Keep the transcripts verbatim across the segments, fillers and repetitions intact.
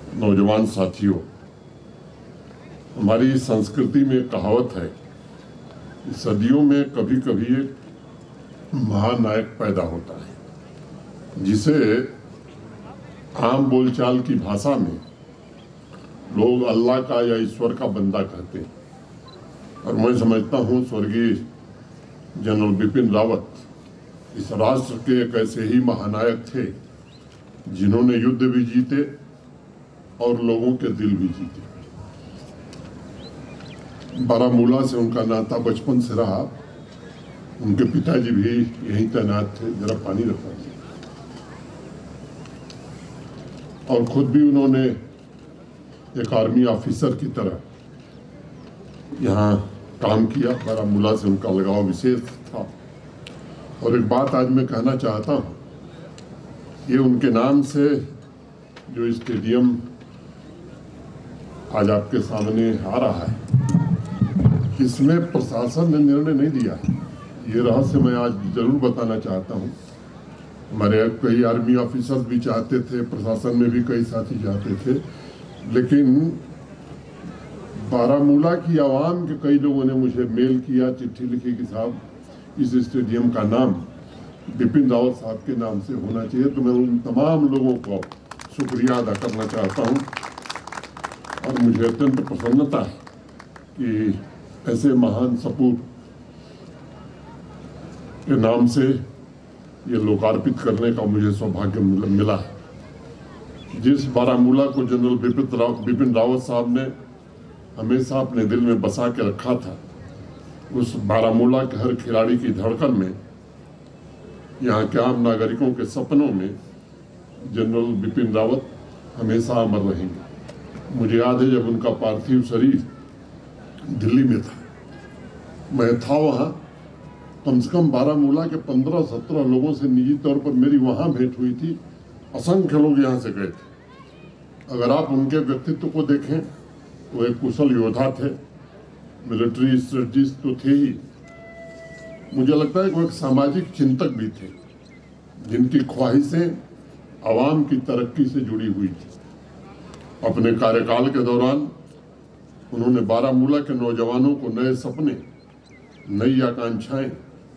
नौजवान साथियों, हमारी संस्कृति में कहावत है कि सदियों में कभी कभी एक महानायक पैदा होता है, जिसे आम बोलचाल की भाषा में लोग अल्लाह का या ईश्वर का बंदा कहते हैं। और मैं समझता हूँ स्वर्गीय जनरल बिपिन रावत इस राष्ट्र के एक ऐसे ही महानायक थे जिन्होंने युद्ध भी जीते और लोगों के दिल भी जीते। बारामूला से उनका नाता बचपन से रहा। उनके पिताजी भी यहीं तैनात थे। जरा पानी रखा और खुद भी उन्होंने एक आर्मी ऑफिसर की तरह यहाँ काम किया। बारामूला से उनका लगाव विशेष था। और एक बात आज मैं कहना चाहता हूँ, ये उनके नाम से जो स्टेडियम आज आपके सामने आ रहा है, इसमें प्रशासन ने निर्णय नहीं दिया। ये रहस्य मैं आज जरूर बताना चाहता हूँ। हमारे कई आर्मी ऑफिसर्स भी चाहते थे, प्रशासन में भी कई साथी चाहते थे, लेकिन बारामूला की आवाम के कई लोगों ने मुझे मेल किया, चिट्ठी लिखी कि साहब इस स्टेडियम का नाम बिपिन रावत साहब के नाम से होना चाहिए। तो मैं उन तमाम लोगों को शुक्रिया अदा करना चाहता हूँ और मुझे अत्यंत प्रसन्नता है कि ऐसे महान सपूत के नाम से ये लोकार्पित करने का मुझे सौभाग्य मिला है। जिस बारामूला को जनरल बिपिन राव बिपिन रावत साहब ने हमेशा अपने दिल में बसा के रखा था, उस बारामूला के हर खिलाड़ी की धड़कन में, यहाँ के आम नागरिकों के सपनों में जनरल बिपिन रावत हमेशा अमर रहेंगे। मुझे याद है जब उनका पार्थिव शरीर दिल्ली में था, मैं था वहाँ। कम से कम बारामूला के पंद्रह सत्रह लोगों से निजी तौर पर मेरी वहाँ भेंट हुई थी। असंख्य लोग यहाँ से गए थे। अगर आप उनके व्यक्तित्व को देखें, वो एक कुशल योद्धा थे, मिलिट्री स्ट्रेटजिस्ट तो थे ही। मुझे लगता है कि वो एक सामाजिक चिंतक भी थे, जिनकी ख्वाहिशें आवाम की तरक्की से जुड़ी हुई थी। अपने कार्यकाल के दौरान उन्होंने बारामूला के नौजवानों को नए सपने, नई आकांक्षाएं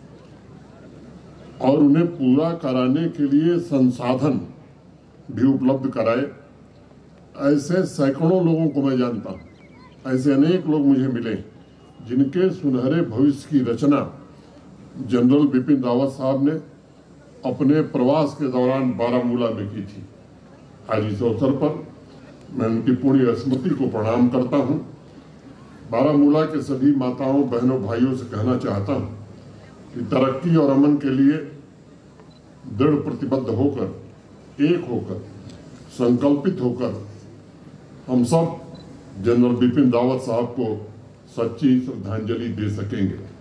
और उन्हें पूरा कराने के लिए संसाधन भी उपलब्ध कराए। ऐसे सैकड़ों लोगों को मैं जानता हूँ। ऐसे अनेक लोग मुझे मिले जिनके सुनहरे भविष्य की रचना जनरल बिपिन रावत साहब ने अपने प्रवास के दौरान बारामूला में की थी। आज इस अवसर पर मैं उनकी पुण्य स्मृति को प्रणाम करता हूँ। बारामूला के सभी माताओं, बहनों, भाइयों से कहना चाहता हूँ कि तरक्की और अमन के लिए दृढ़ प्रतिबद्ध होकर, एक होकर, संकल्पित होकर हम सब जनरल बिपिन रावत साहब को सच्ची श्रद्धांजलि दे सकेंगे।